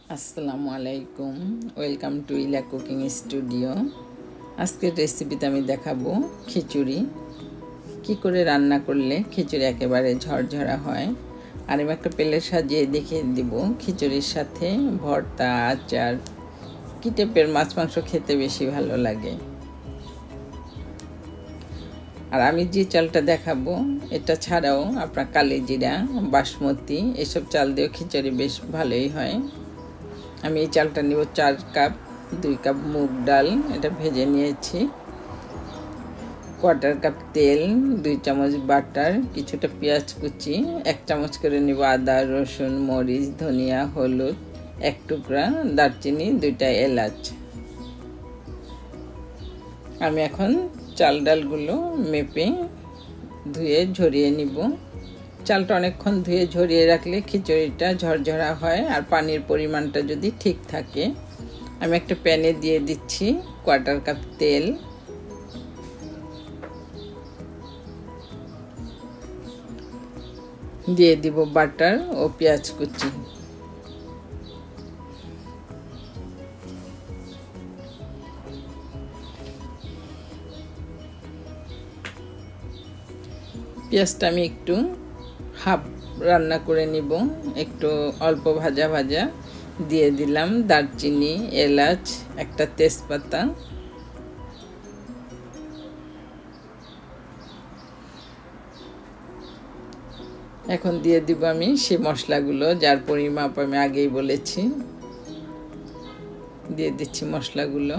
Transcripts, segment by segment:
আসসালামু আলাইকুম, welcome to Ila cooking studio. আজকের রেসিপিতে আমি দেখাবো খিচুড়ি কি করে রান্না করলে খিচুড়ি একেবারে ঝরঝরা হয়। আর আমি একটা প্লেট সাজিয়ে দেখিয়ে দিব খিচুড়ির সাথে ভর্তা, আচার, কি টাইপের মাছ মাংস খেতে বেশি ভালো লাগে। আর আমি যে চালটা দেখাবো এটা ছাড়াও আপনার কালি জিরা, বাসমতি এসব চাল দিয়েও খিচুড়ি বেশ ভালোই হয়। আমি এই চালটা নিব 4 কাপ। 2 কাপ মুগ ডাল, এটা ভেজে নিয়েছি। 1/4 কাপ তেল, 2 চামচ বাটার, কিছুটা পেঁয়াজ কুচি, 1 চামচ করে নিব আদা, রসুন, মরিচ, ধনিয়া, হলুদ, 1 টুকরা দারচিনি, 2টা এলাচ। আমি এখন চাল ডালগুলো মেপে ধুয়ে ঝরিয়ে নিব। চালটা অনেকক্ষণ ধুয়ে ঝরিয়ে রাখলে খিচুড়িটা ঝরঝরা হয় আর পানির পরিমাণটা যদি ঠিক থাকে। আমি একটা প্যানে দিয়ে দিচ্ছি 1/4 কাপ তেল, দিয়ে দিব বাটার ও পেঁয়াজ কুচি। পেঁয়াজটা আমি একটু হাফ রান্না করে নিব, একটু অল্প ভাজা ভাজা। দিয়ে দিলাম দারচিনি, এলাচ, একটা তেজপাতা। এখন দিয়ে দিব আমি সেই মশলাগুলো, যার পরিমাপ আমি আগেই বলেছি। দিয়ে দিচ্ছি মশলাগুলো।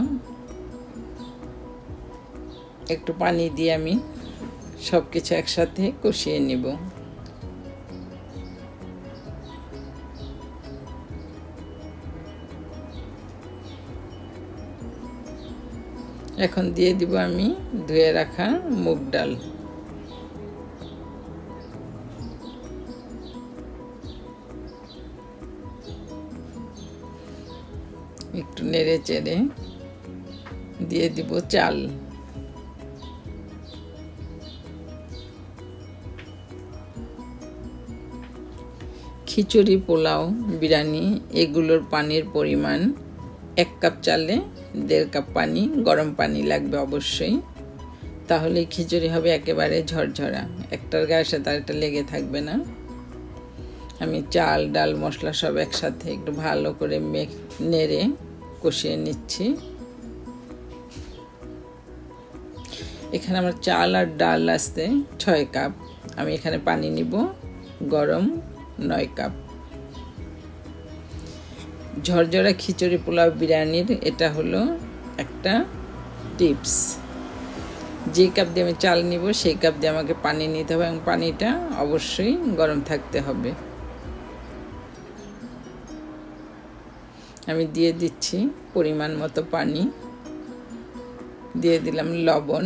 একটু পানি দিয়ে আমি সব কিছু একসাথে কষিয়ে নিব। এখন দিয়ে দিব আমি ধুয়ে রাখা মুগ ডাল। একটু নেড়ে চেড়ে দিয়ে দিব চাল। খিচুড়ি, পোলাও, বিরিয়ানি এগুলোর পানির পরিমাণ 1 কাপ চালে 1.5 কাপ পানি, গরম পানি লাগবে অবশ্যই। তাহলে খিচুড়ি হবে একেবারে ঝরঝরা, একটার গায়ের সাথে আরেকটা লেগে থাকবে না। আমি চাল, ডাল, মশলা সব একসাথে একটু ভালো করে নেড়ে কষিয়ে নিচ্ছি। এখানে আমার চাল আর ডাল আসতে 6 কাপ। আমি এখানে পানি নিব গরম 9 কাপ। ঝরঝরা খিচুড়ি, পোলাও, বিরিয়ানির এটা হলো একটা টিপস। যে কাপ দিয়ে আমি চাল নিব সেই কাপ দিয়ে আমাকে পানি নিতে হবে, এবং পানিটা অবশ্যই গরম থাকতে হবে। আমি দিয়ে দিচ্ছি পরিমাণ মতো পানি, দিয়ে দিলাম লবণ।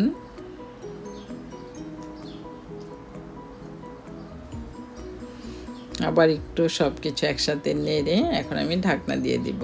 আবার একটু সব কিছু একসাথে নেড়ে এখন আমি ঢাকনা দিয়ে দিব।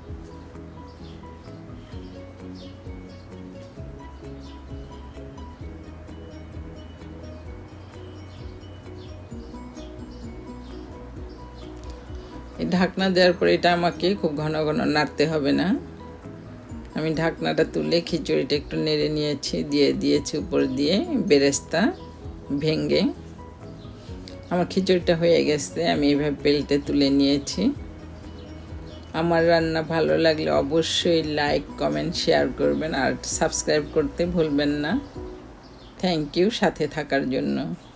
এই ঢাকনা দেওয়ার পরে এটা আমাকে খুব ঘন ঘন নাড়তে হবে না। আমি ঢাকনাটা তুলে খিচুড়িটা একটু নেড়ে নিয়েছি, দিয়ে দিয়েছি উপর দিয়ে বেরেস্তা ভেঙে। আমার খিচুড়িটা হয়ে গেছে, আমি এইভাবে প্লেটে তুলে নিয়েছি। আমার রান্না ভালো লাগলে অবশ্যই লাইক, কমেন্ট, শেয়ার করবেন আর সাবস্ক্রাইব করতে ভুলবেন না। থ্যাংক ইউ সাথে থাকার জন্য।